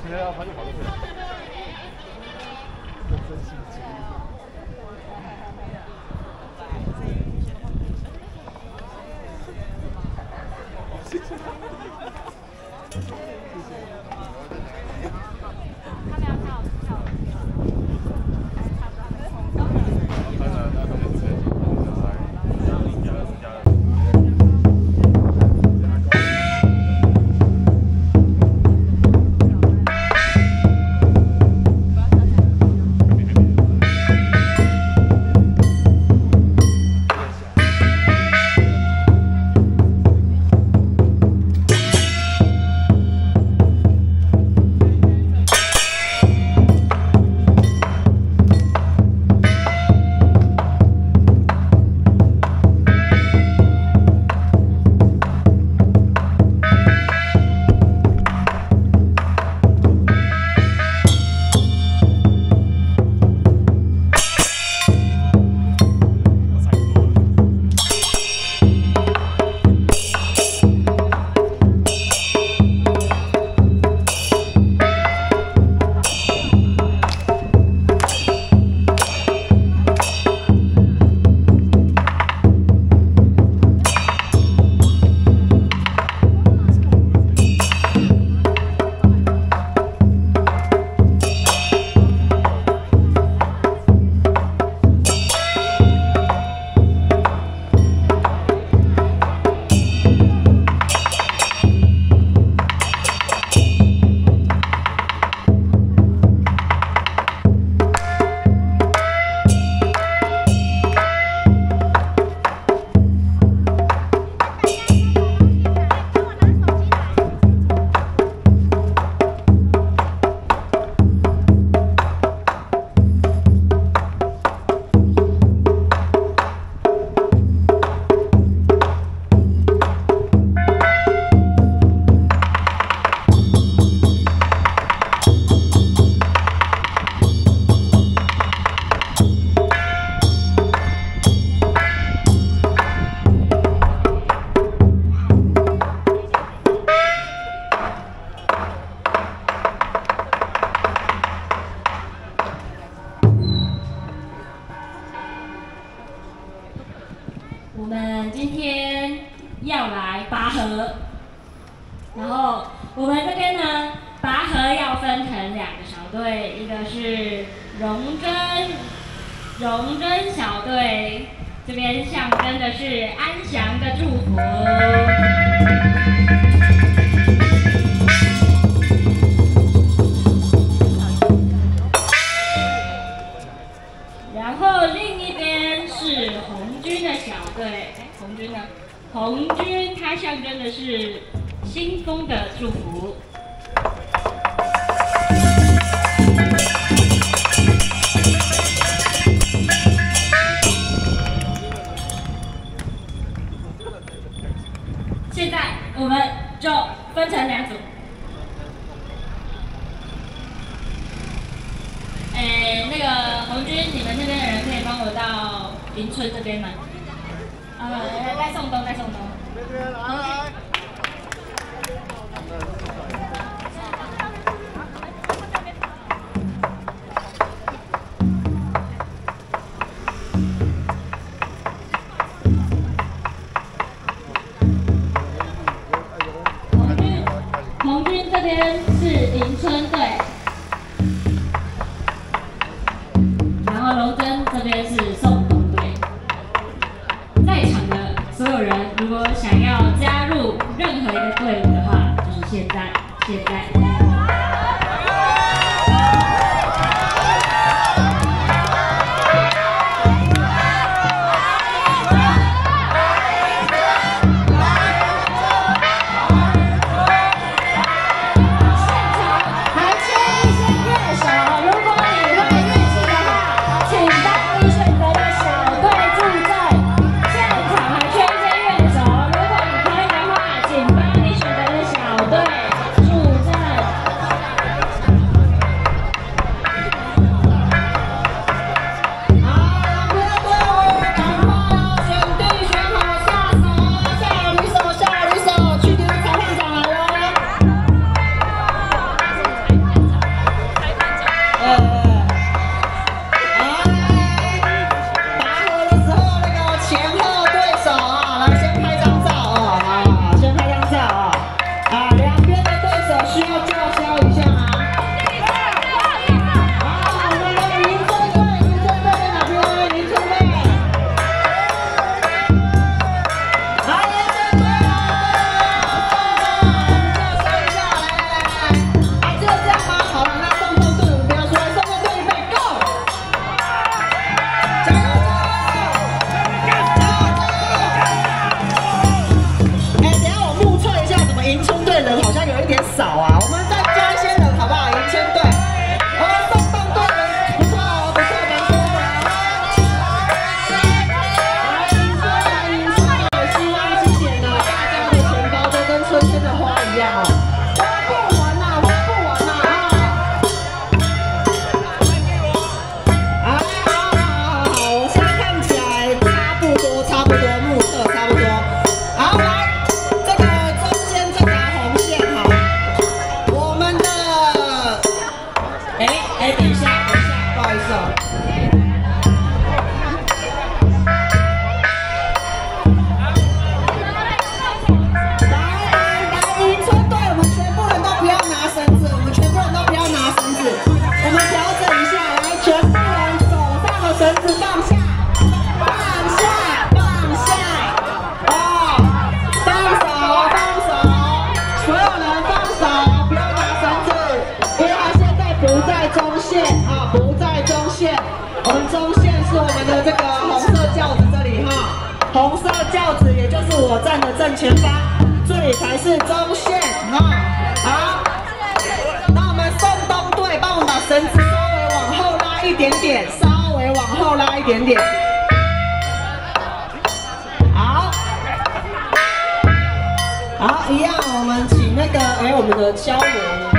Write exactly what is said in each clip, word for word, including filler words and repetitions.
对啊，他就跑过去了。真心机。谢谢。 我们今天要来拔河，然后我们这边呢，拔河要分成两个小队，一个是荣臻荣臻小队，这边象征的是安详的祝福。然后另一边是红军的小队，哎，红军呢？红军它象征的是新风的祝福。现在我们就分成两组。诶，那个红军，你们这边的人可以帮我到林村这边吗？啊，在送东，在送东。这边来来。红军，红军这边是林村队。荣臻这边是送东队，在场的所有人如果想要加入线啊，不在中线。我们中线是我们的这个红色轿子这里哈，红色轿子也就是我站的正前方，这里才是中线哈。好，那我们宋东队帮我们把绳子稍微往后拉一点点，稍微往后拉一点点。好，好，一样，我们请那个哎，我们的敲锣呢？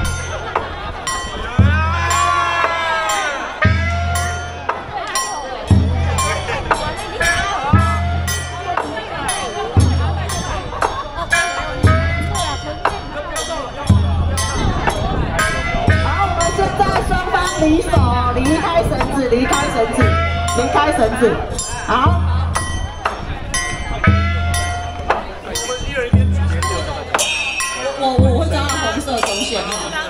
离手，离开绳子，离开绳子，离开绳子。好。我我我会加红色中线。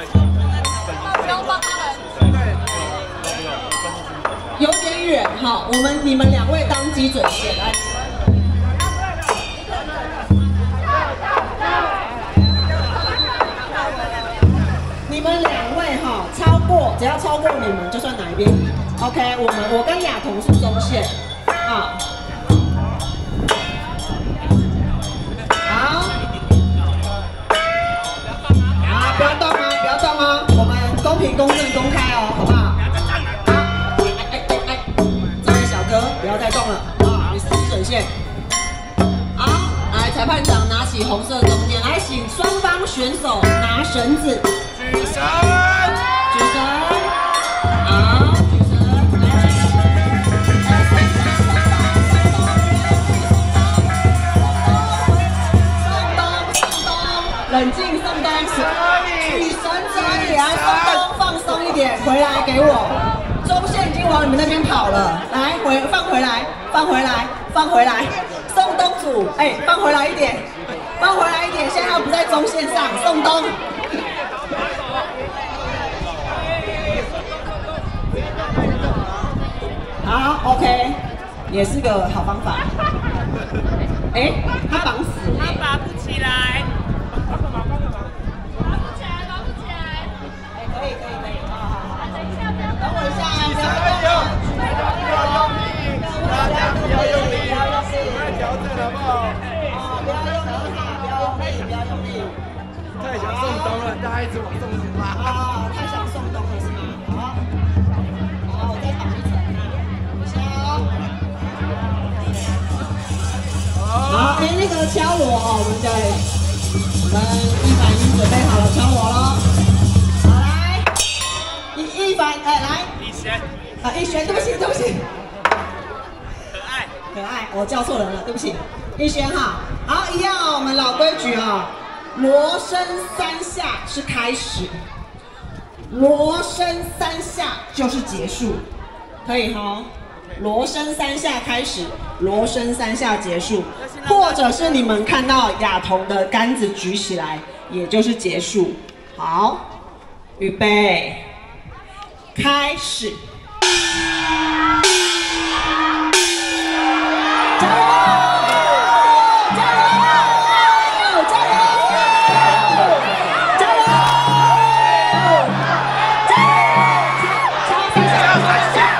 有点远哈，我们你们两位当基准线来。 你们两位哈，超过只要超过你们就算哪一边赢。OK， 我们我跟雅彤是中线，啊，好，好，不要动啊，不要动啊，我们公平、公正、公开哦，好不好？好，哎哎哎，这位小哥不要再动了啊，你是基准线。好，来，裁判长拿起红色中间，来，请双方选手拿绳子。 举绳，举绳，好，举绳，来，来，送东，送东，送东，冷静，送东，举绳这里，来，送东，放松一点，回来给我，中线已经往你们那边跑了，来，回，放回来，放回来，放回来，送东组，哎，放回来一点，放回来一点，现在他不在中线上，送东。 好 ，OK， 也是个好方法。哎、欸，他绑死了，他拔不起来。拔不起来，拔不起来。哎、欸，可以，可以，可以，好好好。等一下，不要等我一下，不要动，不要用力，大家不要用力，不要用力，快调整好不好？哦，不要用力哈，不要用力，不要用力。太想送东了，大家一直往送东拉。啊，太想送东了是吗？好，好，我再绑一层。 好，哎，那个敲锣哦，我们对，我们一凡已经准备好了敲锣喽。好，来，一一凡，哎，来，一璇，啊，一璇，对不起，对不起，可爱，可爱，我叫错人了，对不起，一璇哈。好，一样哦，我们老规矩哦，锣声三下是开始，锣声三下就是结束，可以哈。 锣声三下开始，锣声三下结束，或者是你们看到雅彤的杆子举起来，也就是结束。好，预备，开始。加油！加油！加油！加油！加油！敲三下，敲三下。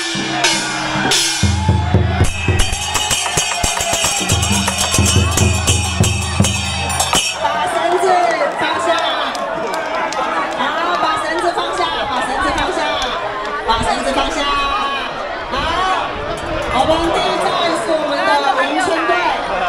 放下，好，我们第一站是我们的迎春队，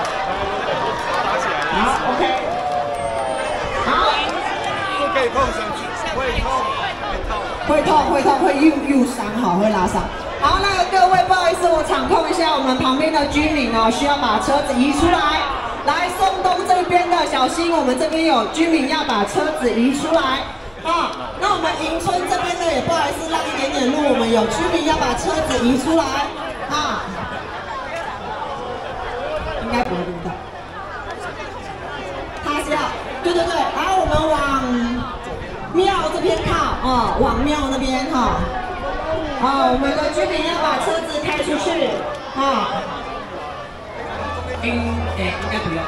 好 ，OK， 好，不可以碰绳子，会痛，会痛，会痛，会又又伤，好，会拉伤。好，那个各位不好意思，我场控一下，我们旁边的居民哦，需要把车子移出来。来，松东这边的小心，我们这边有居民要把车子移出来。 啊，那我们迎春这边的也不好意思让一点点路，我们有居民要把车子移出来啊，应该不会录到。他是要，对对对，来我们往庙这边靠哦，往庙那边哈。好，我们的居民要把车子开出去啊。应哎应该不用。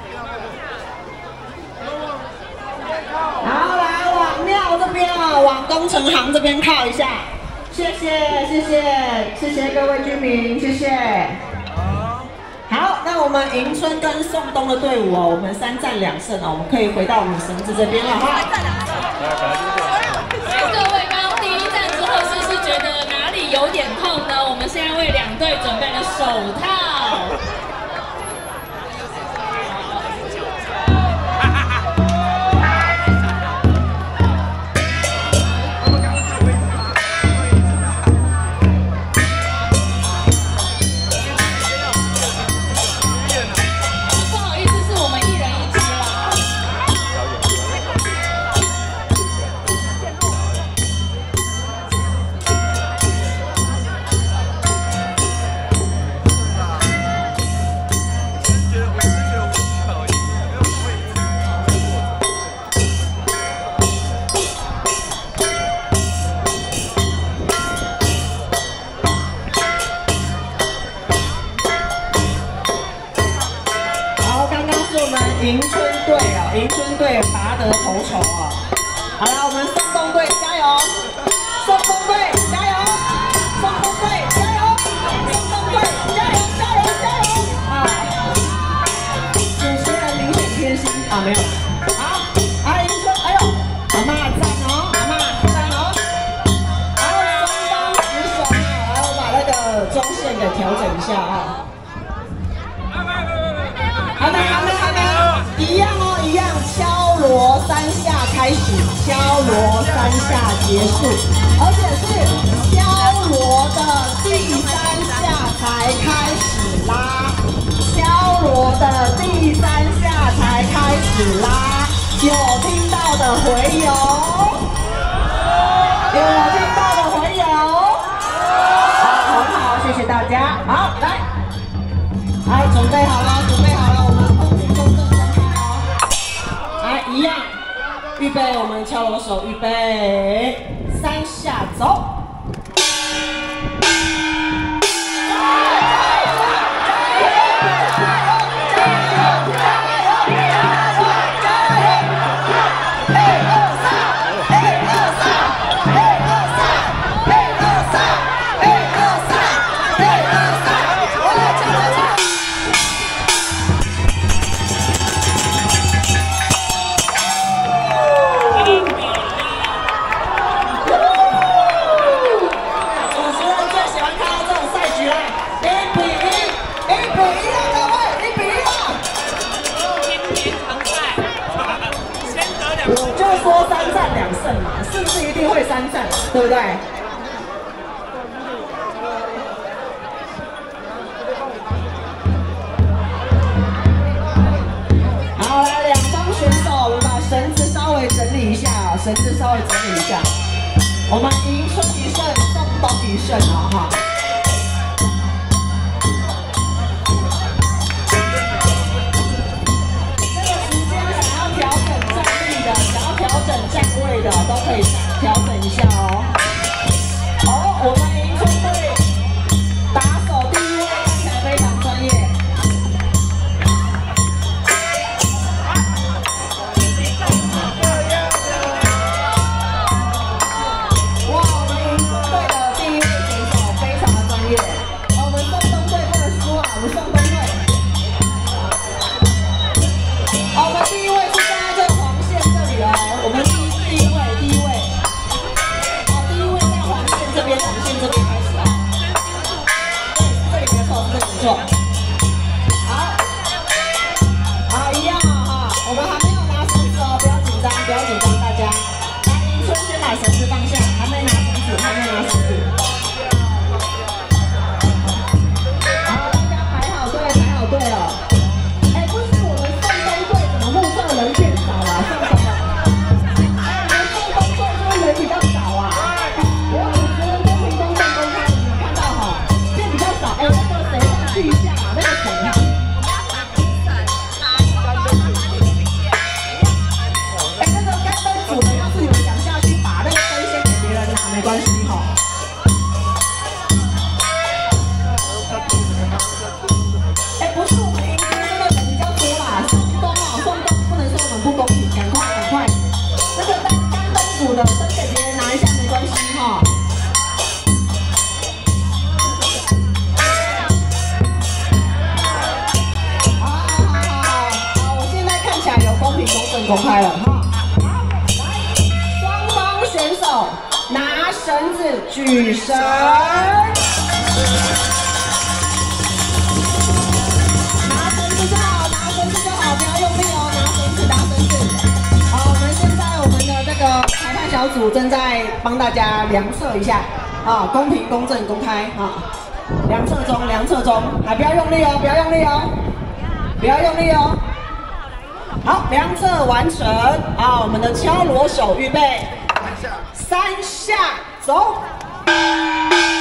好，来往庙这边啊，往东工程行这边靠一下，谢谢谢谢谢谢各位居民，谢谢。好，那我们迎春跟宋东的队伍哦，我们三战两胜哦，我们可以回到女绳子这边了哈。 各位刚刚第一站之后，是不是觉得哪里有点痛呢？我们现在为两队准备了手套。 迎春队啊，迎春队拔得头筹啊！好了，我们松东队加油！松东队加油！松东队加油！松东队加油！加油！加油！啊！主持人明显偏心啊，没有。好，啊，迎春，哎呦，阿嬷赞哦，阿嬷赞哦。然后松东直手啊，然后把那个中线给调整一下啊。还没，还没，还没。一样哦，一样，敲锣三下开始，敲锣三下结束，而且是敲锣的第三下才开始拉，敲锣的第三下才开始拉，有听到的回游，有听到的回游，好，很好，谢谢大家，好，来，来，准备好了，准备好了，我们空军公正。来，一样，预备，我们敲锣手，预备，三下走。说三战两胜嘛，是不是一定会三战，对不对？好，来两方选手，我们把绳子稍微整理一下，绳子稍微整理一下。我们迎春一胜，宋东一胜啊哈。站位的都可以调整一下哦。好，我们迎春队打手第一位看起来非常专业。哇，我们迎春队的第一位选手非常的专业。我们宋东队不能输啊，我们宋东队。好，我们第一位是站在这黄线这里哦，我们。这边开始啊，对，是这里没错，是这里没错。好，好，一样啊哈，我们还没有拿绳子哦，不要紧张，不要紧张，大家。来，迎春先把绳子放下，还没拿绳子，还没拿绳子。好，大家排好队，排好队哦。哎，不是我们宋东队怎么目测人变少了？宋东啊，我们宋东队是不是人比较少啊？哎，那个谁上去一下啊？那个谁啊？哎，那个干灯组的，要是有想下去把那个灯先给别人拿，没关系哈。哎，不是我们迎春那个人比较多啦，宋东啊，宋东不能说我们不公平，赶快赶快，那个干干灯组的灯给别人拿一下。 公开了哈。好，来，双方选手拿绳子举绳。拿绳子就好，拿绳子就好，不要用力哦，拿绳子，拿绳子。好，我们现在我们的这个裁判小组正在帮大家量测一下，啊，公平、公正、公开啊。量测中，量测中，还不要用力哦，不要用力哦，不要用力哦。好，量测完成。好，我们的敲锣手预备，三下走。